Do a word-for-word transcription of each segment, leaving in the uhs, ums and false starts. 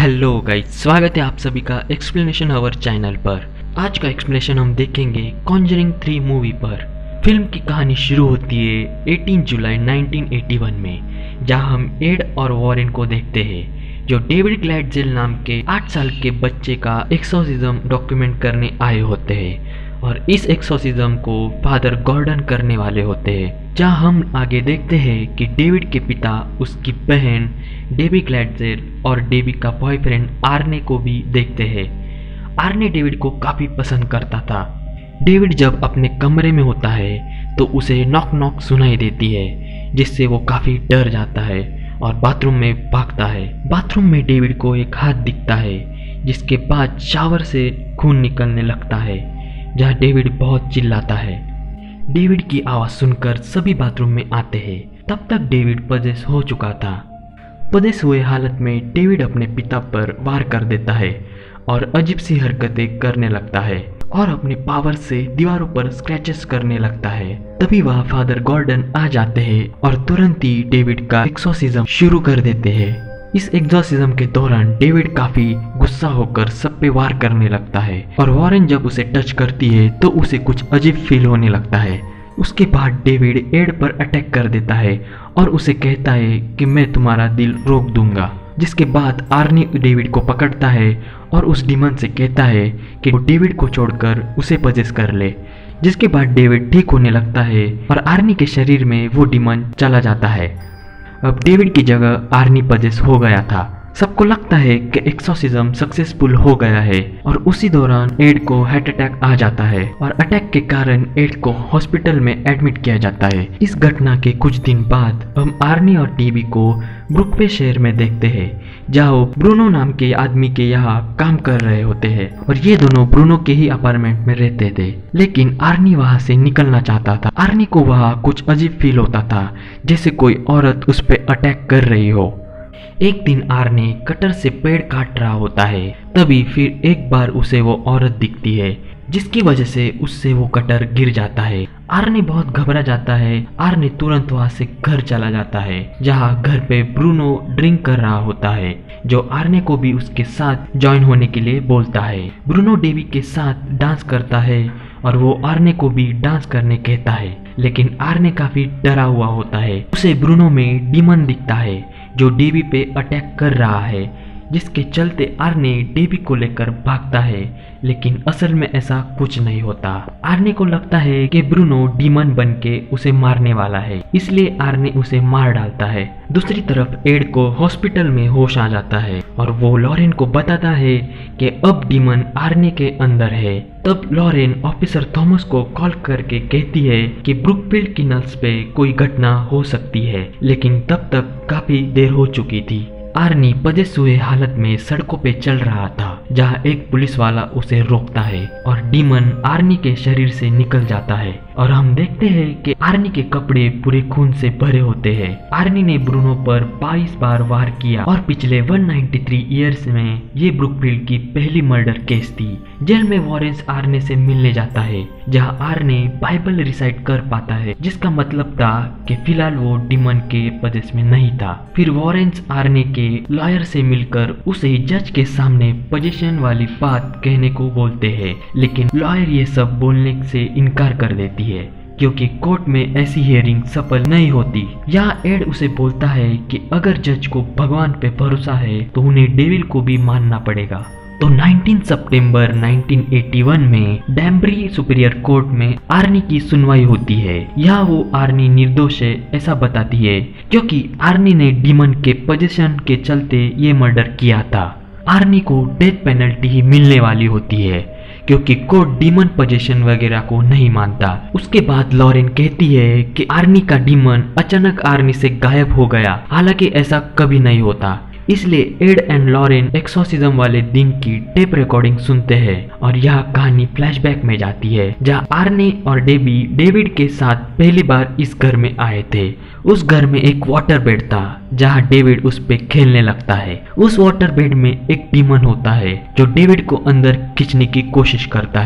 Hello guys, स्वागत है आप सभी का एक्सप्लेनेशन अवर चैनल पर। आज का एक्सप्लेनेशन हम देखेंगे कॉन्जरिंग थ्री मूवी पर। फिल्म की कहानी शुरू होती है अठारह जुलाई उन्नीस सौ इक्यासी में, जहां हम एड और वॉरेन को देखते हैं जो डेविड ग्लैडजेल नाम के आठ साल के बच्चे का एक्सोर्सिज्म डॉक्यूमेंट करने आए होते हैं और इस एक्सोर्सिज्म को फादर गॉर्डन करने वाले होते हैं। जहां हम आगे देखते हैं कि डेविड के पिता उसकी बहन डेबी ग्लैडजेल और डेबी का बॉयफ्रेंड आर्ने को भी देखते हैं। आर्ने डेविड को काफी पसंद करता था। डेविड जब अपने कमरे में होता है तो उसे नॉक नॉक सुनाई देती है, जिससे वो काफी डर जाता है और बाथरूम में भागता है। बाथरूम में डेविड को एक हाथ दिखता है, जिसके बाद शावर से खून निकलने लगता है, जहाँ डेविड बहुत चिल्लाता है। डेविड की आवाज सुनकर सभी बाथरूम में आते हैं। तब तक डेविड पजेस हो चुका था। पजेस हुए हालत में डेविड अपने पिता पर वार कर देता है और अजीब सी हरकतें करने लगता है और अपने पावर से दीवारों पर स्क्रैचेस करने लगता है। तभी वह फादर गॉर्डन आ जाते हैं और तुरंत ही डेविड का एक्सोर्सिज्म शुरू कर देते हैं। इस एक्सोर्सिज्म के दौरान डेविड काफी गुस्सा होकर सब पे वार करने लगता है और वॉरेन जब उसे टच करती है तो उसे कुछ अजीब फील होने लगता है। उसके बाद डेविड एड पर अटैक कर देता है और उसे कहता है कि मैं तुम्हारा दिल रोक दूंगा। जिसके बाद आर्नी डेविड को पकड़ता है और उस डीमन से कहता है कि वो डेविड को छोड़कर उसे पजेस कर ले। जिसके बाद डेविड ठीक होने लगता है और आर्नी के शरीर में वो डीमन चला जाता है। अब डेविड की जगह आर्नी पजेस हो गया था। सबको लगता है कि एक्सोर्सिज्म सक्सेसफुल हो गया है और उसी दौरान एड को हार्ट अटैक आ जाता है और अटैक के कारण एड को हॉस्पिटल में एडमिट किया जाता है। इस घटना के कुछ दिन बाद हम आर्नी और डेबी को ब्रुकवे शहर में देखते हैं, जहाँ वो ब्रूनो नाम के आदमी के यहाँ काम कर रहे होते हैं और ये दोनों ब्रूनो के ही अपार्टमेंट में रहते थे। लेकिन आर्नी वहाँ से निकलना चाहता था। आर्नी को वहाँ कुछ अजीब फील होता था, जैसे कोई औरत उस पर अटैक कर रही हो। एक दिन आर्ने कटर से पेड़ काट रहा होता है, तभी फिर एक बार उसे वो औरत दिखती है, जिसकी वजह से उससे वो कटर गिर जाता है। आर्ने बहुत घबरा जाता है। आर्ने तुरंत वहां से घर चला जाता है, जहां घर पे ब्रूनो ड्रिंक कर रहा होता है, जो आर्ने को भी उसके साथ ज्वाइन होने के लिए बोलता है। ब्रूनो डेवी के साथ डांस करता है और वो आर्ने को भी डांस करने कहता है, लेकिन आर्ने काफी डरा हुआ होता है। उसे ब्रूनो में डीमन दिखता है जो डेवी पे अटैक कर रहा है, जिसके चलते आर्ने डेवी को लेकर भागता है, लेकिन असल में ऐसा कुछ नहीं होता। आर्ने को लगता है कि ब्रूनो डीमन बन के उसे मारने वाला है, इसलिए आर्ने उसे मार डालता है। दूसरी तरफ एड को हॉस्पिटल में होश आ जाता है और वो लॉरेन को बताता है कि अब डीमन आर्ने के अंदर है। तब लॉरेन ऑफिसर थॉमस को कॉल करके कहती है कि ब्रुकफील्ड की नल्स पे कोई घटना हो सकती है, लेकिन तब तक काफी देर हो चुकी थी। आर्नी पजेस हुए हालत में सड़कों पे चल रहा था, जहां एक पुलिस वाला उसे रोकता है और डीमन आर्नी के शरीर से निकल जाता है और हम देखते हैं कि आर्नी के कपड़े पूरे खून से भरे होते हैं। आर्नी ने ब्रूनो पर बाईस बार वार किया और पिछले एक सौ तिरानवे इयर्स में ये ब्रुकफील्ड की पहली मर्डर केस थी। जेल में वॉरेंस आर्ने से मिलने जाता है, जहां आर्ने बाइबल रिसाइट कर पाता है, जिसका मतलब था कि फिलहाल वो डीमन के पजेस में नहीं था। फिर वॉरेंस आर्ने के लॉयर से मिलकर उसे जज के सामने पोजीशन वाली बात कहने को बोलते हैं, लेकिन लॉयर ये सब बोलने से इनकार कर देती है क्योंकि कोर्ट में ऐसी हियरिंग सफल नहीं होती। यहाँ एड उसे बोलता है कि अगर जज को भगवान पे भरोसा है तो उन्हें डेविल को भी मानना पड़ेगा। तो उन्नीस सितंबर उन्नीस सौ इक्यासी में डैम्बरी सुपीरियर कोर्ट में आर्नी की सुनवाई होती है। यहाँ वो आर्नी निर्दोष है ऐसा बताती है, क्योंकि आर्नी ने डीमन के पोजीशन के चलते ये मर्डर किया था। आर्नी को डेथ पेनल्टी ही मिलने वाली होती है, क्योंकि कोर्ट डीमन पोजीशन वगैरह को नहीं मानता। उसके बाद लॉरेन कहती है कि आर्नी का डीमन अचानक आर्नी से गायब हो गया, हालांकि ऐसा कभी नहीं होता। इसलिए एड एंड लॉरेन एक्सोर्सिज्म वाले दिन की टेप रिकॉर्डिंग सुनते हैं और यह कहानी फ्लैशबैक में जाती है, जहां आर्ने और डेबी डेविड के साथ पहली बार इस घर में आए थे। उस घर में एक वाटर बेड था, जहां डेविड उस पे खेलने लगता है। उस वाटर बेड में एक डीमन होता है जो डेविड को अंदर खींचने की कोशिश करता है,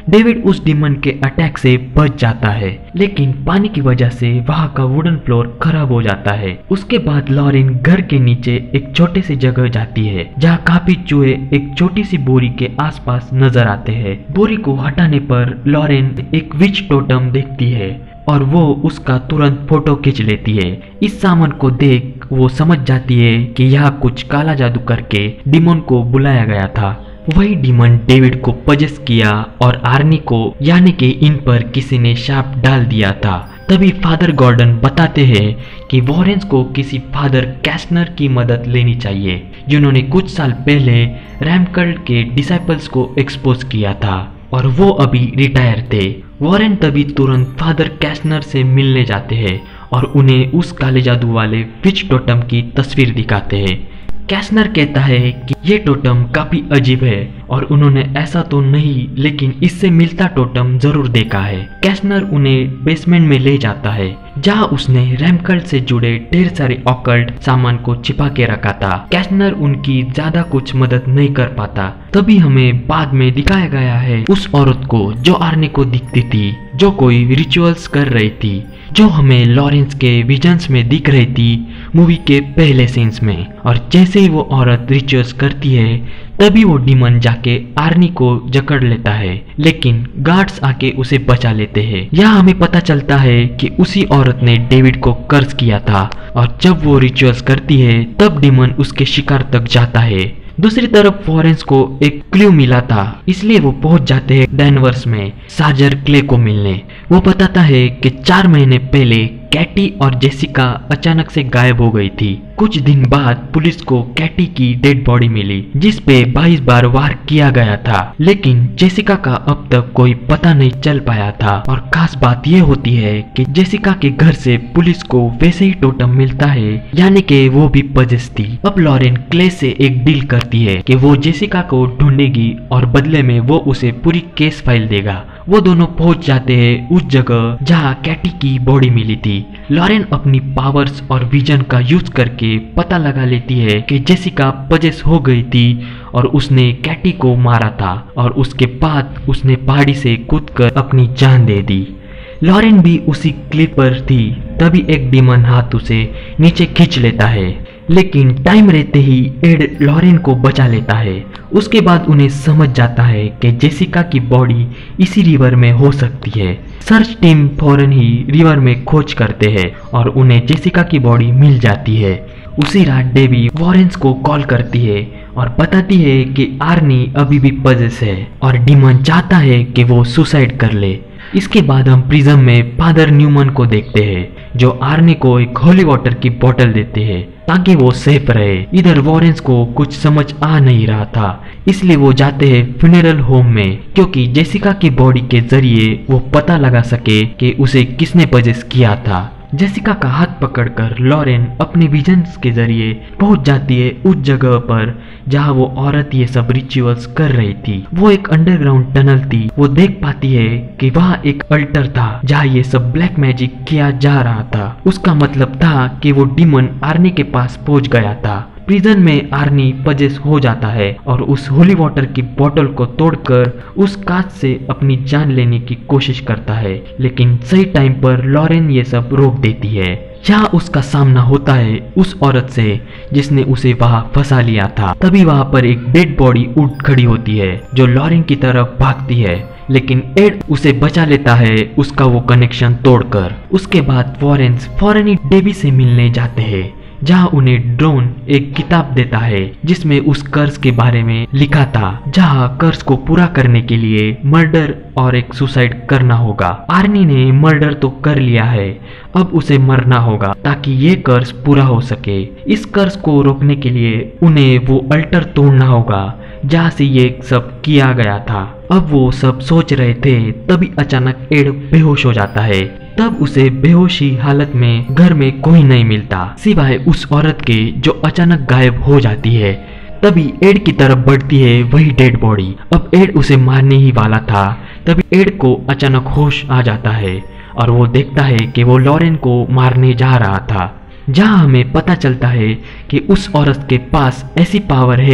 डेविड उस डिमन के अटैक से बच जाता है, लेकिन पानी की वजह से वहाँ का वुडन फ्लोर खराब हो जाता है। उसके बाद लॉरेन घर के नीचे एक छोटे से जगह जाती है जहाँ काफी चूहे एक छोटी सी बोरी के आसपास नजर आते हैं। बोरी को हटाने पर लॉरेन एक विच टोटम देखती है और वो उसका तुरंत फोटो खींच लेती है। इस सामान को देख वो समझ जाती है कि यहाँ कुछ काला जादू करके डिमन को बुलाया गया था। वही डिमन डेविड को पजेस किया और आर्नी को यानी कि इन पर किसी ने शाप डाल दिया था। तभी फादर गॉर्डन बताते हैं कि वॉरेंस को किसी फादर कैस्नर की मदद लेनी चाहिए, जिन्होंने कुछ साल पहले रैमकल्ट के डिसाइपल्स को एक्सपोज किया था और वो अभी रिटायर थे। वॉरेन तभी तुरंत फादर कैस्नर से मिलने जाते हैं और उन्हें उस काले जादू वाले विच टोटम की तस्वीर दिखाते हैं। कैस्नर कहता है कि ये टोटम काफी अजीब है और उन्होंने ऐसा तो नहीं लेकिन इससे मिलता टोटम जरूर देखा है। कैस्नर उन्हें बेसमेंट में ले जाता है जहाँ उसने रैमकल्ट से जुड़े ढेर सारे ऑकल्ट सामान को छिपा के रखा था। कैस्नर उनकी ज्यादा कुछ मदद नहीं कर पाता। तभी हमें बाद में दिखाया गया है उस औरत को जो आर्नी को दिखती थी, जो कोई रिचुअल्स कर रही थी, जो हमें लॉरेंस के विजन्स में दिख रही थी मूवी के पहले सीन्स में। और जैसे ही वो औरत रिचुअल्स करती है तभी वो डिमन जाके आर्नी को जकड़ लेता है, लेकिन गार्ड्स आके उसे बचा लेते हैं। यहाँ हमें पता चलता है कि उसी औरत ने डेविड को कर्ज किया था और जब वो रिचुअल्स करती है तब डिमन उसके शिकार तक जाता है। दूसरी तरफ वॉरेंस को एक क्लू मिला था, इसलिए वो पहुंच जाते हैं डेनवर्स में सार्जर क्ले को मिलने। वो बताता है कि चार महीने पहले कैटी और जेसिका अचानक से गायब हो गई थी। कुछ दिन बाद पुलिस को कैटी की डेड बॉडी मिली जिस पे बाईस बार वार किया गया था, लेकिन जेसिका का अब तक कोई पता नहीं चल पाया था। और खास बात यह होती है कि जेसिका के घर से पुलिस को वैसे ही टोटम मिलता है, यानी कि वो भी पजेस थी। अब लॉरेन क्ले से एक डील करती है कि वो जेसिका को ढूंढेगी और बदले में वो उसे पूरी केस फाइल देगा। वो दोनों पहुंच जाते हैं उस जगह जहां कैटी की बॉडी मिली थी। लॉरेन अपनी पावर्स और विजन का यूज करके पता लगा लेती है कि जेसिका पजेस हो गई थी और उसने कैटी को मारा था और उसके बाद उसने पहाड़ी से कूदकर अपनी जान दे दी। लॉरेन भी उसी क्लिप पर थी, तभी एक डिमन हाथ उसे नीचे खींच लेता है, लेकिन टाइम रहते ही एड लॉरेन को बचा लेता है। उसके बाद उन्हें समझ जाता है कि जेसिका की बॉडी इसी रिवर में हो सकती है। सर्च टीम फौरन ही रिवर में खोज करते हैं और उन्हें जेसिका की बॉडी मिल जाती है। उसी रात डेबी वॉरेंस को कॉल करती है और बताती है कि आर्नी अभी भी पजेस है और डिमन चाहता है कि वो सुसाइड कर ले। इसके बाद हम प्रिज्म में फादर न्यूमन को देखते हैं जो आर्नी को एक होली वाटर की बोतल देते हैं ताकि वो सेफ रहे। इधर वॉरेंस को कुछ समझ आ नहीं रहा था, इसलिए वो जाते हैं फ्यूनरल होम में क्योंकि जेसिका की बॉडी के जरिए वो पता लगा सके कि उसे किसने पजेस किया था। जेसिका का हाथ पकड़कर लॉरेन अपने विजन्स के जरिए पहुंच जाती है उस जगह पर जहां वो औरत ये सब रिचुअल्स कर रही थी। वो एक अंडरग्राउंड टनल थी। वो देख पाती है कि वहां एक अल्टर था जहां ये सब ब्लैक मैजिक किया जा रहा था। उसका मतलब था कि वो डिमन आर्नी के पास पहुंच गया था। प्रिजन में आर्नी पजेस हो जाता है और उस होली वाटर की बोतल को तोड़कर उस कांच से अपनी जान लेने की कोशिश करता है, लेकिन सही टाइम पर लॉरेन ये सब रोक देती है। यहाँ उसका सामना होता है उस औरत से जिसने उसे वहां फंसा लिया था। तभी वहां पर एक डेड बॉडी उठ खड़ी होती है जो लॉरेन की तरफ भागती है, लेकिन एड उसे बचा लेता है उसका वो कनेक्शन तोड़कर। उसके बाद वॉरेंस फौरन ही डेबी से मिलने जाते हैं जहां उन्हें ड्रोन एक किताब देता है जिसमें उस कर्ज के बारे में लिखा था, जहां कर्ज को पूरा करने के लिए मर्डर और एक सुसाइड करना होगा। आर्नी ने मर्डर तो कर लिया है, अब उसे मरना होगा ताकि ये कर्ज पूरा हो सके। इस कर्ज को रोकने के लिए उन्हें वो अल्टर तोड़ना होगा जहाँ से ये सब किया गया था। अब वो सब सोच रहे थे तभी अचानक एड बेहोश हो जाता है। तब उसे बेहोशी हालत में घर में कोई नहीं मिलता सिवाय उस औरत के जो अचानक गायब हो जाती है। तभी एड की तरफ बढ़ती है वही डेड बॉडी। अब एड उसे मारने ही वाला था, तभी एड को अचानक होश आ जाता है और वो देखता है कि वो लॉरेन को मारने जा रहा था। जहां हमें पता चलता है कि उस औरत के पास ऐसी पावर है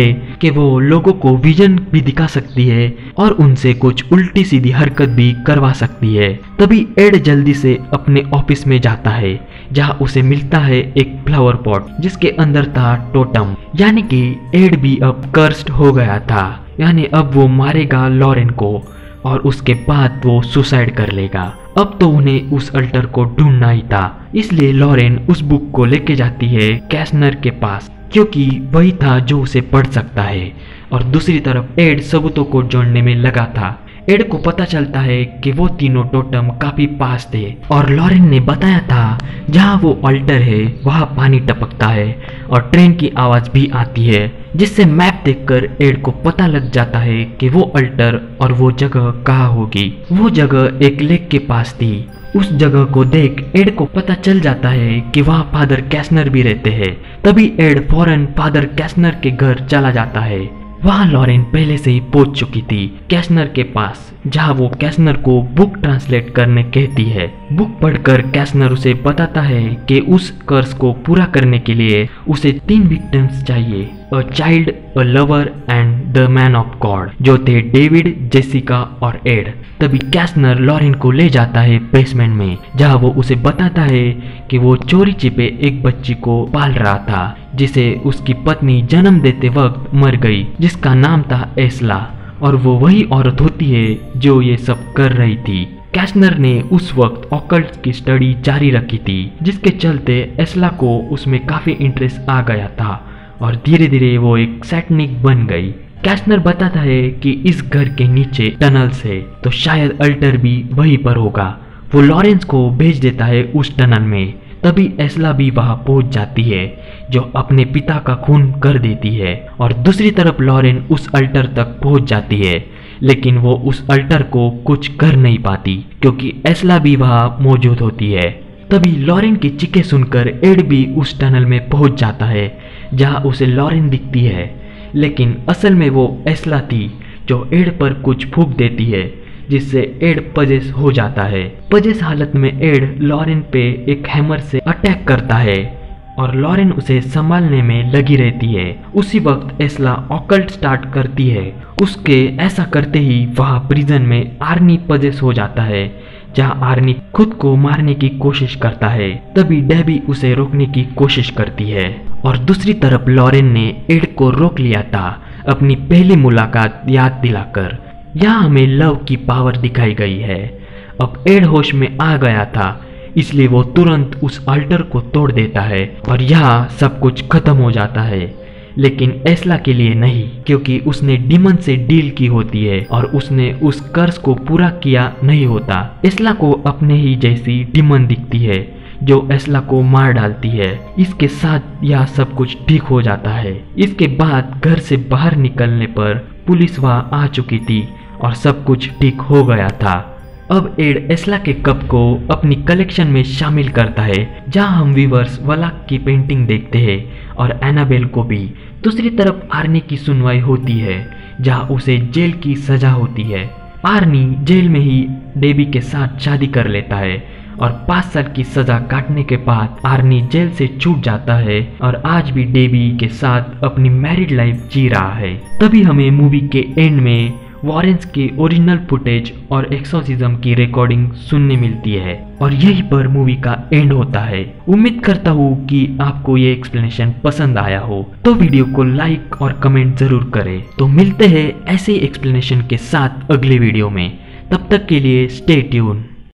कि वो लोगों को विजन भी दिखा सकती है और उनसे कुछ उल्टी सीधी हरकत भी करवा सकती है। तभी एड जल्दी से अपने ऑफिस में जाता है जहां उसे मिलता है एक फ्लावर पॉट जिसके अंदर था टोटम, यानी कि एड भी अब कर्स्ड हो गया था, यानी अब वो मारेगा लॉरेन को और उसके बाद वो सुसाइड कर लेगा। अब तो उन्हें उस अल्टर को ढूंढना ही था, इसलिए लॉरेन उस बुक को लेके जाती है कैस्नर के पास क्योंकि वही था जो उसे पढ़ सकता है। और दूसरी तरफ एड सबूतों को जोड़ने में लगा था। एड को पता चलता है कि वो तीनों टोटम काफी पास थे और लॉरेन ने बताया था जहाँ वो अल्टर है वहाँ पानी टपकता है और ट्रेन की आवाज भी आती है, जिससे मैप देखकर एड को पता लग जाता है कि वो अल्टर और वो जगह कहाँ होगी। वो जगह एक लेक के पास थी। उस जगह को देख एड को पता चल जाता है कि वहाँ फादर कैस्नर भी रहते हैं। तभी एड फौरन फादर कैस्नर के घर चला जाता है। वहाँ लॉरेन पहले से ही पहुंच चुकी थी कैस्नर के पास, जहाँ वो कैस्नर को बुक ट्रांसलेट करने कहती है। बुक पढ़कर कैस्नर उसे बताता है कि उस कर्स को पूरा करने के लिए उसे तीन विक्टिम्स चाहिए, a child, a lover and the man of God, जो थे डेविड, जेसिका और एड। तभी कैस्नर लॉरेन को ले जाता है बेसमेंट में, जहाँ वो उसे बताता है कि वो चोरी छिपे एक बच्ची को पाल रहा था जिसे उसकी पत्नी जन्म देते वक्त मर गई, जिसका नाम था एस्ला, और वो वही औरत होती है जो ये सब कर रही थी। कैस्नर ने उस वक्त ऑकल्ट की स्टडी जारी रखी थी, जिसके चलते एस्ला को उसमें काफी इंटरेस्ट आ गया था और धीरे धीरे वो एक सैटनिक बन गई। कैस्नर बताता है कि इस घर के नीचे टनल्स है, तो शायद अल्टर भी वहीं पर होगा। वो लॉरेंस को भेज देता है उस टनल में। तभी एस्ला भी वहां पहुंच जाती है, जो अपने पिता का खून कर देती है। और दूसरी तरफ लॉरेन उस अल्टर तक पहुंच जाती है, लेकिन वो उस अल्टर को कुछ कर नहीं पाती क्योंकि एस्ला भी वहां मौजूद होती है। तभी लॉरेन की चीखें सुनकर एड भी उस टनल में पहुंच जाता है, जहां उसे लॉरेन दिखती है, लेकिन असल में वो एस्ला थी जो एड पर कुछ फूंक देती है, जिससे एड पजेस हो जाता है। पजेस हालत में एड लॉरेन पे एक हैमर से अटैक करता है और लॉरेन उसे संभालने में लगी रहती है। उसी वक्त एस्ला ऑकल्ट स्टार्ट करती है। उसके ऐसा करते ही वहाँ प्रिजन में आर्नी पजेस हो जाता है, जहाँ आर्नी खुद को मारने की कोशिश करता है। तभी डेबी उसे रोकने की कोशिश करती है और दूसरी तरफ लॉरेन ने एड को रोक लिया था, अपनी पहली मुलाकात याद दिलाकर। यहाँ हमें लव की पावर दिखाई गई है। अब एड होश में आ गया था, इसलिए वो तुरंत उस अल्टर को तोड़ देता है और यहाँ सब कुछ खत्म हो जाता है। लेकिन एस्ला के लिए नहीं, क्योंकि उसने डीमन से डील की होती है और उसने उस कर्स को पूरा किया नहीं होता। एस्ला को अपने ही जैसी डीमन दिखती है जो एस्ला को मार डालती है। इसके साथ यह सब कुछ ठीक हो जाता है। इसके बाद घर से बाहर निकलने पर पुलिस वहाँ आ चुकी थी और सब कुछ ठीक हो गया था। अब एड एस्ला के कप को अपनी कलेक्शन में शामिल करता है, जहां हम वीवर्स वलाक की पेंटिंग देखते हैं और एनाबेल को भी। दूसरी तरफ आर्नी की सुनवाई होती है, जहां उसे जेल की सजा होती है। आर्नी जेल में ही डेबी के साथ शादी कर लेता है और पाँच साल की सजा काटने के बाद आर्नी जेल से छूट जाता है और आज भी डेबी के साथ अपनी मैरिड लाइफ जी रहा है। तभी हमें मूवी के एंड में वॉरेंस के ओरिजिनल फुटेज और एक्सोर्सिज्म की रिकॉर्डिंग सुनने मिलती है और यहीं पर मूवी का एंड होता है। उम्मीद करता हूँ कि आपको ये एक्सप्लेनेशन पसंद आया हो, तो वीडियो को लाइक और कमेंट जरूर करें। तो मिलते हैं ऐसे ही एक्सप्लेनेशन के साथ अगले वीडियो में। तब तक के लिए स्टे ट्यून।